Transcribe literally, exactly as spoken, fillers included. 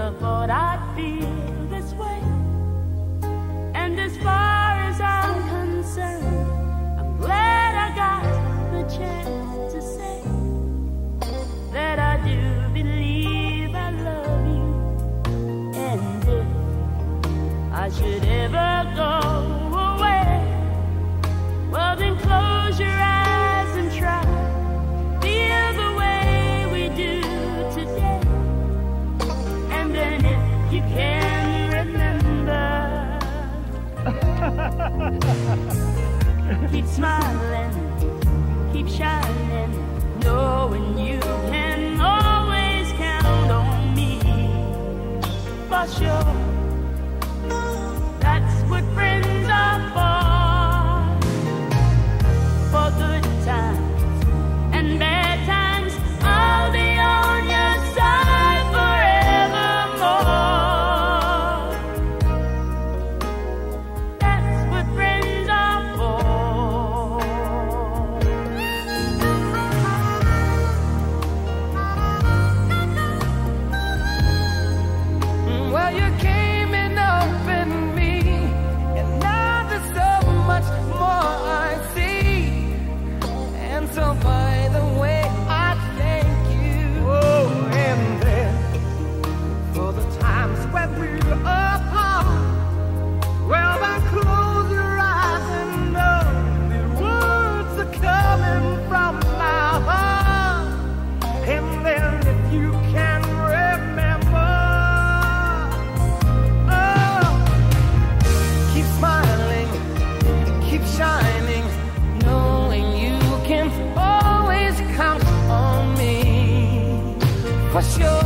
never thought I'd feel this way. And as far as I'm concerned, I'm glad I got the chance to say that I do believe I love you. And if I should ever go away, well then close your eyes and try feel the way we do today. And then if you can remember, keep smiling, keep shining, knowing you can always count on me. For sure, that's what friends are for. For good times and bad times, I'll be on your side forevermore. That's what friends are for. Well, you came and opened me, and now there's so much more I see. And so by the way, I thank you. Oh, and then for the times when we were apart, well, then close your eyes and know the words are coming from my heart. And then if you can remember, oh, keep smiling, keep shining, knowing you can always count on me. For sure,